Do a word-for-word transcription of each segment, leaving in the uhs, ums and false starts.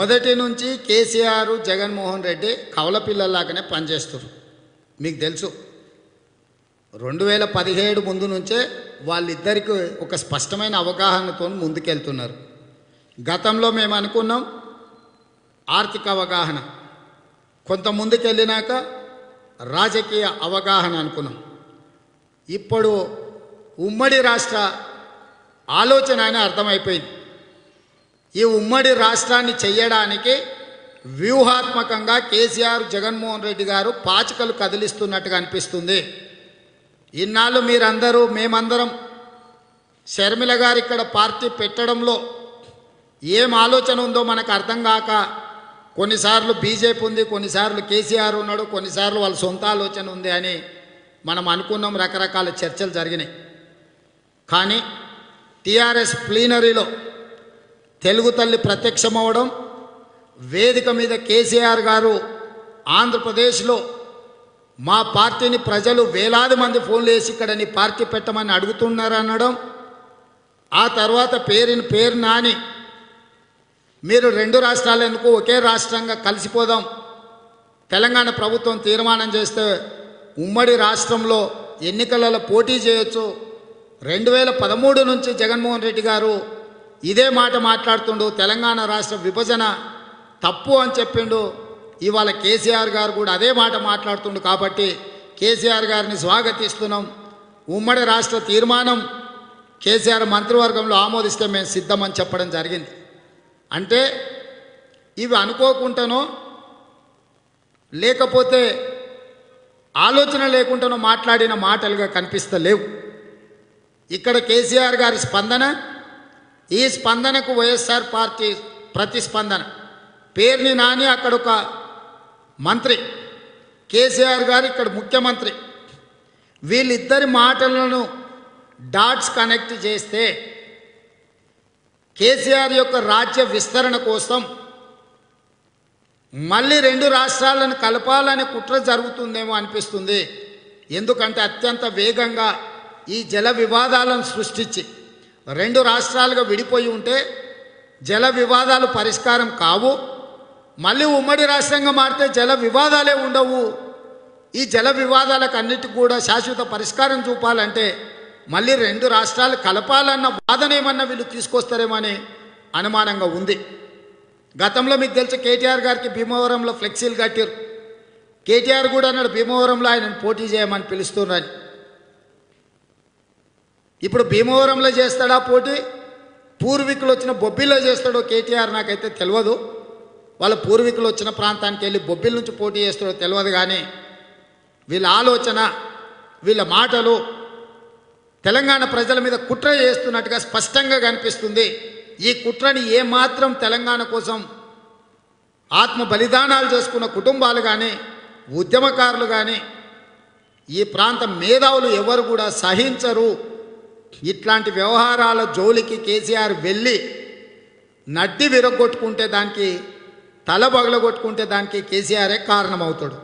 మొదటి నుంచి కేసీఆర్ జగన్మోహన్ రెడ్డి కవల పిల్లల్లాగానే పనిచేస్తారు. మీకు తెలుసు, రెండు వేల పదిహేడు ముందు నుంచే వాళ్ళిద్దరికి ఒక స్పష్టమైన అవగాహనతో ముందుకెళ్తున్నారు. గతంలో మేము అనుకున్నాం ఆర్థిక అవగాహన, కొంత ముందుకెళ్ళినాక రాజకీయ అవగాహన అనుకున్నాం. ఇప్పుడు ఉమ్మడి రాష్ట్ర ఆలోచన అని అర్థమైపోయింది. ఈ ఉమ్మడి రాష్ట్రాన్ని చెయ్యడానికి వ్యూహాత్మకంగా కేసీఆర్ జగన్మోహన్ రెడ్డి గారు పాచికలు కదిలిస్తున్నట్టుగా అనిపిస్తుంది. ఇన్నాళ్ళు మీరందరూ మేమందరం షర్మిల గారు ఇక్కడ పార్టీ పెట్టడంలో ఏం ఆలోచన ఉందో మనకు అర్థం కాక కొన్నిసార్లు బీజేపీ ఉంది, కొన్నిసార్లు కేసీఆర్ ఉన్నాడు, కొన్నిసార్లు వాళ్ళ సొంత ఆలోచన ఉంది అని మనం అనుకున్నాం. రకరకాల చర్చలు జరిగినాయి. కానీ టీఆర్ఎస్ ప్లీనరీలో తెలుగు తల్లి ప్రత్యక్షమవడం, వేదిక మీద కేసీఆర్ గారు ఆంధ్రప్రదేశ్లో మా పార్టీని ప్రజలు వేలాది మంది ఫోన్లు వేసి ఇక్కడ నీ పార్టీ పెట్టమని అడుగుతున్నారు అనడం, ఆ తర్వాత పేరుని పేరు నాని మీరు రెండు రాష్ట్రాలు ఎందుకు ఒకే రాష్ట్రంగా కలిసిపోదాం, తెలంగాణ ప్రభుత్వం తీర్మానం చేస్తే ఉమ్మడి రాష్ట్రంలో ఎన్నికలలో పోటీ చేయొచ్చు. రెండు వేల పదమూడు నుంచి జగన్మోహన్ రెడ్డి గారు ఇదే మాట మాట్లాడుతుండు, తెలంగాణ రాష్ట్ర విభజన తప్పు అని చెప్పిండు. ఇవాళ కేసీఆర్ గారు కూడా అదే మాట మాట్లాడుతుండు. కాబట్టి కేసీఆర్ గారిని స్వాగతిస్తున్నాం. ఉమ్మడి రాష్ట్ర తీర్మానం కేసీఆర్ మంత్రివర్గంలో ఆమోదిస్తే మేము సిద్ధమని చెప్పడం జరిగింది. అంటే ఇవి అనుకోకుండానో లేకపోతే ఆలోచన లేకుండానో మాట్లాడిన మాటలుగా కనిపిస్తలేవు. ఇక్కడ కేసీఆర్ గారి స్పందన, ఈ స్పందనకు వైఎస్ఆర్ పార్టీ ప్రతిస్పందన. పేర్ని నాని అక్కడ ఒక మంత్రి, కేసీఆర్ గారు ఇక్కడ ముఖ్యమంత్రి. వీళ్ళిద్దరి మాటలను డాట్స్ కనెక్ట్ చేస్తే కేసీఆర్ యొక్క రాజ్య విస్తరణ కోసం మళ్ళీ రెండు రాష్ట్రాలను కలపాలని కుట్ర జరుగుతుందేమో అనిపిస్తుంది. ఎందుకంటే అత్యంత వేగంగా ఈ జల వివాదాలను సృష్టించి రెండు రాష్ట్రాలుగా విడిపోయి ఉంటే జల వివాదాలు పరిష్కారం కావు. మళ్ళీ ఉమ్మడి రాష్ట్రంగా మారితే జల వివాదాలే ఉండవు. ఈ జల వివాదాలకు అన్నిటికి కూడా శాశ్వత పరిష్కారం చూపాలంటే మళ్ళీ రెండు రాష్ట్రాలు కలపాలన్న వాదన ఏమన్నా వీళ్ళు తీసుకొస్తారేమో అని అనుమానంగా ఉంది. గతంలో మీకు తెలుసు, కేటీఆర్ గారికి భీమవరంలో ఫ్లెక్సీలు కట్టారు. కేటీఆర్ కూడా అన్నాడు భీమవరంలో ఆయనను పోటీ చేయమని పిలుస్తున్నారని. ఇప్పుడు భీమవరంలో చేస్తాడా పోటీ, పూర్వీకులు వచ్చిన బొబ్బిల్లో చేస్తాడో కేటీఆర్ నాకైతే తెలియదు. వాళ్ళ పూర్వీకులు వచ్చిన ప్రాంతానికి వెళ్ళి బొబ్బిల నుంచి పోటీ చేస్తాడో తెలియదు. కానీ వీళ్ళ ఆలోచన, వీళ్ళ మాటలు తెలంగాణ ప్రజల మీద కుట్ర చేస్తున్నట్టుగా స్పష్టంగా కనిపిస్తుంది. ఈ కుట్రని ఏమాత్రం తెలంగాణ కోసం ఆత్మ బలిదానాలు చేసుకున్న కుటుంబాలు కానీ ఉద్యమకారులు కానీ ఈ ప్రాంత మేధావులు ఎవరు కూడా సహించరు. ఇట్లాంటి వ్యవహారాల జోలికి కేసీఆర్ వెళ్ళి నడ్డి విరగొట్టుకుంటే, దానికి తల బగలగొట్టుకుంటే దానికి కేసీఆరే కారణమవుతాడు.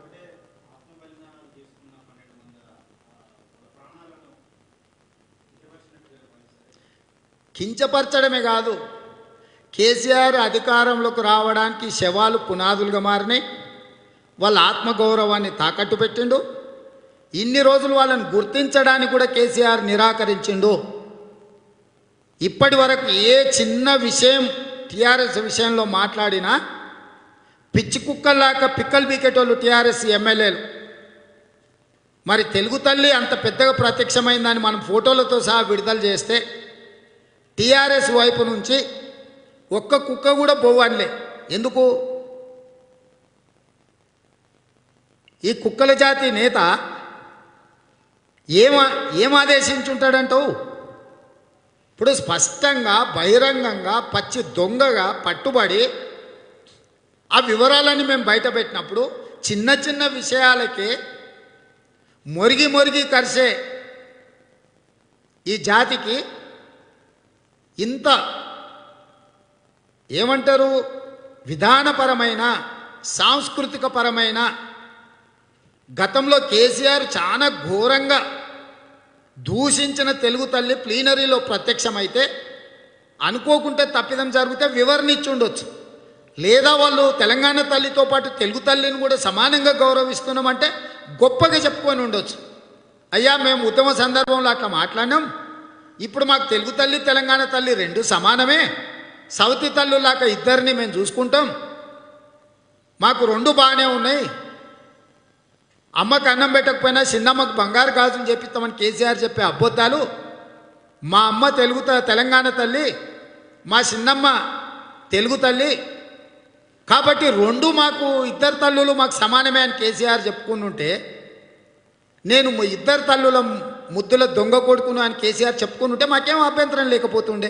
కించపరచడమే కాదు, కేసీఆర్ అధికారంలోకి రావడానికి శవాలు పునాదులుగా మారినాయి. వాళ్ళ ఆత్మగౌరవాన్ని తాకట్టు పెట్టిండు. ఇన్ని రోజులు వాళ్ళని గుర్తించడానికి కూడా కేసీఆర్ నిరాకరించిండు. ఇప్పటి వరకు ఏ చిన్న విషయం టీఆర్ఎస్ విషయంలో మాట్లాడినా పిచ్చి కుక్కల్లాగా పిక్కలు బీకేటోళ్ళు టీఆర్ఎస్ ఎమ్మెల్యేలు. మరి తెలుగు తల్లి అంత పెద్దగా ప్రత్యక్షమైందని మనం ఫోటోలతో సహా విడుదల చేస్తే టీఆర్ఎస్ వైపు నుంచి ఒక్క కుక్క కూడా బొవ్వనిలే. ఎందుకు? ఈ కుక్కల జాతి నేత ఏమ ఏం ఆదేశించుంటాడంటావు? ఇప్పుడు స్పష్టంగా బహిరంగంగా పచ్చి దొంగగా పట్టుబడి ఆ వివరాలన్నీ మేము బయట పెట్టినప్పుడు చిన్న చిన్న విషయాలకే మొరిగి మొరిగి కరిసే ఈ జాతికి ఇంత ఏమంటారు విధానపరమైన సాంస్కృతిక పరమైన గతంలో కేసీఆర్ చాలా ఘోరంగా దూషించిన తెలుగు తల్లి ప్లీనరీలో ప్రత్యక్షమైతే అనుకోకుంటే తప్పిదం జరిగితే వివరణ ఇచ్చి ఉండొచ్చు. లేదా వాళ్ళు తెలంగాణ తల్లితో పాటు తెలుగు తల్లిని కూడా సమానంగా గౌరవిస్తున్నామంటే గొప్పగా చెప్పుకొని ఉండొచ్చు. అయ్యా మేము ఉత్తమ సందర్భంలో అట్లా మాట్లాడినాం, ఇప్పుడు మాకు తెలుగు తల్లి తెలంగాణ తల్లి రెండు సమానమే, సవతి తల్లులాగా ఇద్దరిని మేము చూసుకుంటాం, మాకు రెండు బాగానే ఉన్నాయి, అమ్మకు అన్నం పెట్టకపోయినా చిన్నమ్మకు బంగారు గాజులు చెప్పిస్తామని కేసీఆర్ చెప్పే అబద్ధాలు, మా అమ్మ తెలుగు తెలంగాణ తల్లి, మా చిన్నమ్మ తెలుగు తల్లి, కాబట్టి రెండు మాకు ఇద్దరు తల్లులు మాకు సమానమే అని కేసీఆర్ చెప్పుకుని ఉంటే, నేను ఇద్దరు తల్లుల ముద్దుల దొంగ కొడుకును అని కేసీఆర్ చెప్పుకుని ఉంటే మాకేం అభ్యంతరం లేకపోతుండే.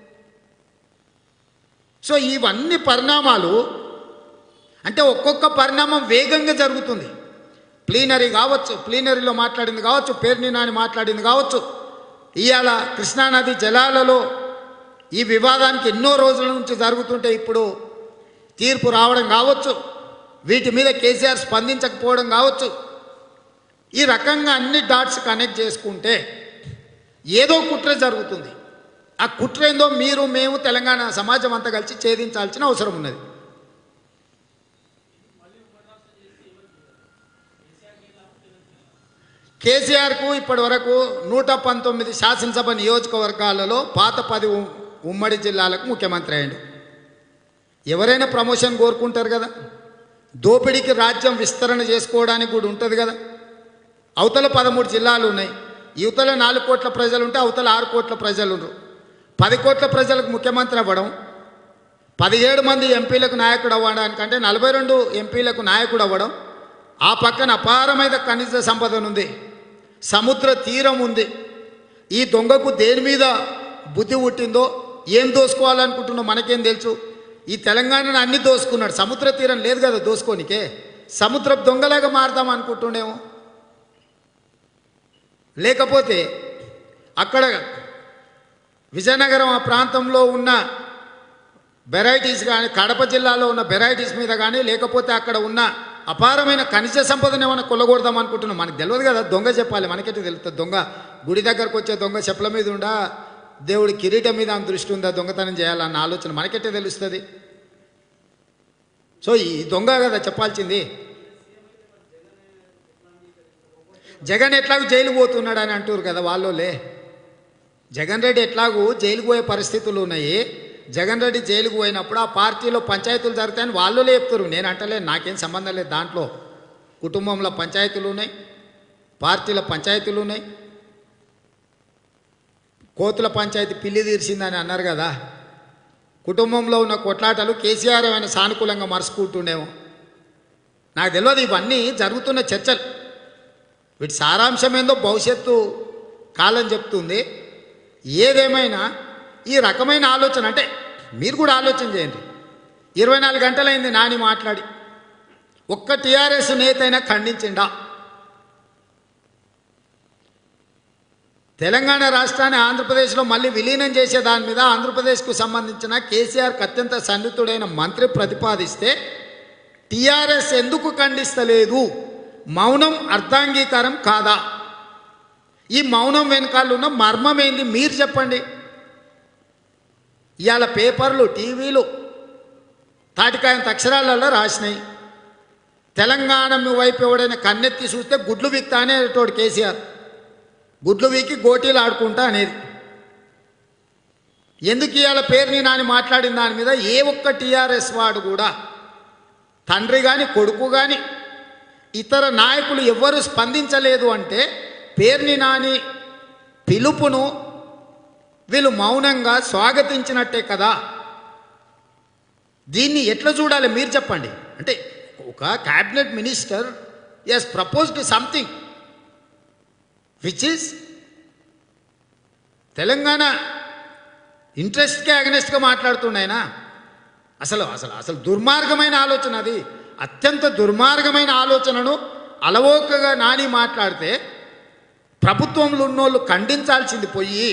సో ఇవన్నీ పరిణామాలు అంటే ఒక్కొక్క పరిణామం వేగంగా జరుగుతుంది. ప్లీనరీ కావచ్చు, ప్లీనరీలో మాట్లాడింది కావచ్చు, పేర్ని నాని మాట్లాడింది కావచ్చు, ఇవాళ కృష్ణానది జలాలలో ఈ వివాదానికి ఎన్నో రోజుల నుంచి జరుగుతుంటే ఇప్పుడు తీర్పు రావడం కావచ్చు, వీటి మీద కేసీఆర్ స్పందించకపోవడం కావచ్చు, ఈ రకంగా అన్ని డాట్స్ కనెక్ట్ చేసుకుంటే ఏదో కుట్ర జరుగుతుంది. ఆ కుట్ర ఏందో మీరు మేము తెలంగాణ సమాజం అంతా కలిసి ఛేదించాల్సిన అవసరం ఉన్నది. కేసీఆర్కు ఇప్పటి వరకు నూట పంతొమ్మిది శాసనసభ నియోజకవర్గాలలో పాత పది ఉమ్మడి జిల్లాలకు ముఖ్యమంత్రి అయ్యాడు. ఎవరైనా ప్రమోషన్ కోరుకుంటారు కదా, దోపిడీకి రాజ్యం విస్తరణ చేసుకోవడానికి కూడా ఉంటుంది కదా. అవతల పదమూడు జిల్లాలు ఉన్నాయి, యువతల నాలుగు కోట్ల ప్రజలు ఉంటే అవతల ఆరు కోట్ల ప్రజలు ఉన్నారు. పది కోట్ల ప్రజలకు ముఖ్యమంత్రి అవ్వడం, పదిహేడు మంది ఎంపీలకు నాయకుడు అవ్వడానికంటే నలభై రెండు ఎంపీలకు నాయకుడు అవ్వడం, ఆ పక్కన అపారమైన ఖనిజ సంపద ఉంది, సముద్ర తీరం ఉంది. ఈ దొంగకు దేని మీద బుద్ధి పుట్టిందో, ఏం దోసుకోవాలనుకుంటున్నో మనకేం తెలుసు. ఈ తెలంగాణను అన్ని దోసుకున్నాడు, సముద్ర తీరం లేదు కదా దోసుకోనికే, సముద్ర దొంగలాగా మారుదాం అనుకుంటుండేమో. లేకపోతే అక్కడ విజయనగరం ఆ ప్రాంతంలో ఉన్న వెరైటీస్ కానీ, కడప జిల్లాలో ఉన్న వెరైటీస్ మీద కానీ, లేకపోతే అక్కడ ఉన్న అపారమైన ఖనిజ సంపదను ఏమైనా కొల్లగొడదాం అనుకుంటున్నాం. మనకు తెలియదు కదా, దొంగ చెప్పాలి, మనకైతే తెలుస్తుంది. దొంగ గుడి దగ్గరకు వచ్చే దొంగ చెప్పుల మీద ఉండా, దేవుడి కిరీటం మీద ఆమె దృష్టి ఉందా దొంగతనం చేయాలన్న ఆలోచన మనకైతే తెలుస్తుంది. సో ఈ దొంగ కదా చెప్పాల్సింది. జగన్ ఎట్లాగూ జైలు పోతున్నాడు అని అంటారు కదా వాళ్ళోలే. జగన్ రెడ్డి ఎట్లాగూ జైలుకు పోయే పరిస్థితులు ఉన్నాయి. జగన్ రెడ్డి జైలుకు పోయినప్పుడు ఆ పార్టీలో పంచాయతీలు జరుగుతాయని వాళ్ళోలే చెప్తారు, నేను అంటలే, నాకేం సంబంధం లేదు. దాంట్లో కుటుంబంలో పంచాయతీలు ఉన్నాయి, పార్టీల పంచాయతీలు ఉన్నాయి. కోతుల పంచాయతీ పిల్లి తీర్చిందని అన్నారు కదా, కుటుంబంలో ఉన్న కొట్లాటలు కేసీఆర్ ఏమైనా సానుకూలంగా మరుచుకుంటుండేమో నాకు తెలియదు. ఇవన్నీ జరుగుతున్న చర్చలు, వీటి సారాంశం ఏందో భవిష్యత్తు కాలం చెప్తుంది. ఏదేమైనా ఈ రకమైన ఆలోచన అంటే మీరు కూడా ఆలోచన చేయండి. ఇరవై నాలుగు గంటలైంది నాని మాట్లాడి, ఒక్క టీఆర్ఎస్ నేత అయినా ఖండించిండా? తెలంగాణ రాష్ట్రాన్ని ఆంధ్రప్రదేశ్లో మళ్ళీ విలీనం చేసే దాని మీద ఆంధ్రప్రదేశ్కు సంబంధించిన కేసీఆర్కి అత్యంత సన్నిహితుడైన మంత్రి ప్రతిపాదిస్తే టీఆర్ఎస్ ఎందుకు ఖండిస్తలేదు? మౌనం అర్ధాంగీకారం కాదా? ఈ మౌనం వెనకాల ఉన్న మర్మం ఏంది మీరు చెప్పండి. ఇవాళ పేపర్లు, టీవీలు తాటికాయంత అక్షరాలలో రాసినాయి, తెలంగాణ వైపు ఎవడైనా కన్నెత్తి చూస్తే గుడ్లు వీక్తా అనేటోడు కేసీఆర్, గుడ్లు వీకి గోటీలు ఆడుకుంటా అనేది. ఎందుకు ఇవాళ పేరుని నాని మాట్లాడిన దాని మీద ఏ ఒక్క టీఆర్ఎస్ వాడు కూడా, తండ్రి కానీ కొడుకు కానీ ఇతర నాయకులు ఎవ్వరూ స్పందించలేదు అంటే పేర్ని నాని పిలుపును వీళ్ళు మౌనంగా స్వాగతించినట్టే కదా. దీన్ని ఎట్లా చూడాలి మీరు చెప్పండి. అంటే ఒక cabinet minister has proposed something which is Telangana ఇంట్రెస్ట్కే అగనెస్ట్గా మాట్లాడుతున్నాయన. అసలు అసలు అసలు దుర్మార్గమైన ఆలోచన అది, అత్యంత దుర్మార్గమైన ఆలోచనను అలవోకగా నాని మాట్లాడితే ప్రభుత్వంలో ఉన్నోళ్ళు ఖండించాల్సింది పోయి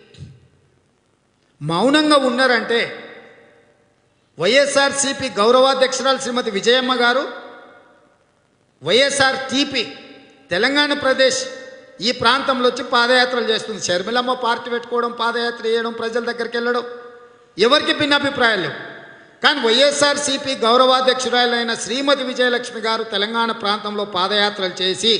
మౌనంగా ఉన్నారంటే వైఎస్ఆర్సీపీ గౌరవాధ్యక్షురాలు శ్రీమతి విజయమ్మ గారు, వైఎస్ఆర్ టీపీ తెలంగాణ ప్రదేశ్ ఈ ప్రాంతంలో వచ్చి పాదయాత్రలు చేస్తుంది. షర్మిలమ్మ పార్టీ పెట్టుకోవడం, పాదయాత్ర చేయడం, ప్రజల దగ్గరికి వెళ్ళడం, ఎవరికి భిన్నాభిప్రాయాలు లేవు. కానీ వైఎస్ఆర్సీపీ గౌరవాధ్యక్షురాలైన శ్రీమతి విజయలక్ష్మి గారు తెలంగాణ ప్రాంతంలో పాదయాత్రలు చేసి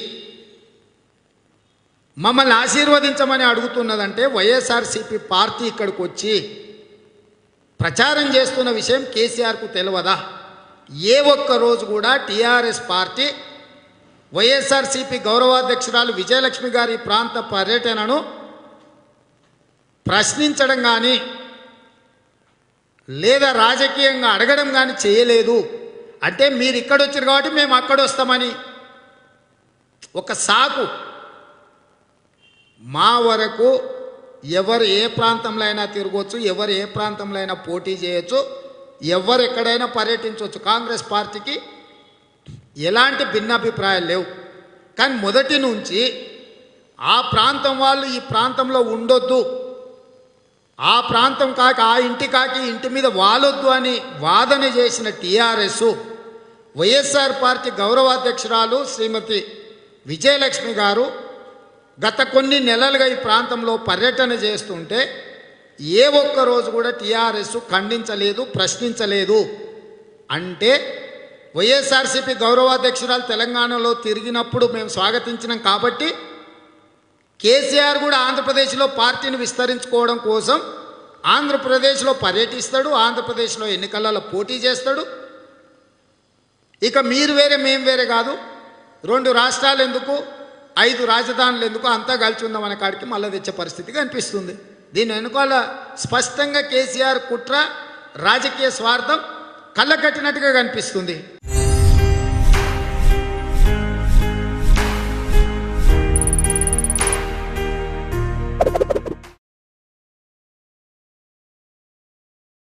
మమ్మల్ని ఆశీర్వదించమని అడుగుతున్నదంటే వైఎస్ఆర్సీపీ పార్టీ ఇక్కడికి వచ్చి ప్రచారం చేస్తున్న విషయం కేసీఆర్కు తెలియదా? ఏ ఒక్క రోజు కూడా టీఆర్ఎస్ పార్టీ వైఎస్ఆర్సీపీ గౌరవాధ్యక్షురాలు విజయలక్ష్మి గారి ప్రాంత పర్యటనను ప్రశ్నించడం కానీ లేదా రాజకీయంగా అడగడం కానీ చేయలేదు. అంటే మీరు ఇక్కడ వచ్చారు కాబట్టి మేము అక్కడ వస్తామని ఒక సాకు. మా వరకు ఎవరు ఏ ప్రాంతంలో అయినా తిరగవచ్చు, ఎవరు ఏ ప్రాంతంలో అయినా పోటీ చేయొచ్చు, ఎవరు ఎక్కడైనా పర్యటించవచ్చు. కాంగ్రెస్ పార్టీకి ఎలాంటి భిన్నాభిప్రాయాలు లేవు. కానీ మొదటి నుంచి ఆ ప్రాంతం వాళ్ళు ఈ ప్రాంతంలో ఉండొద్దు, ఆ ప్రాంతం కాకి ఆ ఇంటి కాకి ఇంటి మీద వాలొద్దు అని వాదన చేసిన టీఆర్ఎస్ వైఎస్ఆర్ పార్టీ గౌరవాధ్యక్షురాలు శ్రీమతి విజయలక్ష్మి గారు గత కొన్ని నెలలుగా ఈ ప్రాంతంలో పర్యటన చేస్తుంటే ఏ ఒక్క రోజు కూడా టీఆర్ఎస్ ఖండించలేదు, ప్రశ్నించలేదు. అంటే వైఎస్ఆర్సీపీ గౌరవాధ్యక్షురాలు తెలంగాణలో తిరిగినప్పుడు మేము స్వాగతించినాం కాబట్టి కేసీఆర్ కూడా ఆంధ్రప్రదేశ్లో పార్టీని విస్తరించుకోవడం కోసం ఆంధ్రప్రదేశ్లో పర్యటిస్తాడు, ఆంధ్రప్రదేశ్లో ఎన్నికలలో పోటీ చేస్తాడు. ఇక మీరు వేరే మేము వేరే కాదు, రెండు రాష్ట్రాలు ఎందుకు, ఐదు రాజధానులు ఎందుకు, అంతా కలిసి ఉందాం అనే కాడికి మళ్ళీ తెచ్చే పరిస్థితి కనిపిస్తుంది. దీని వెనుకాల స్పష్టంగా కేసీఆర్ కుట్ర, రాజకీయ స్వార్థం కళ్ళకట్టినట్టుగా కనిపిస్తుంది.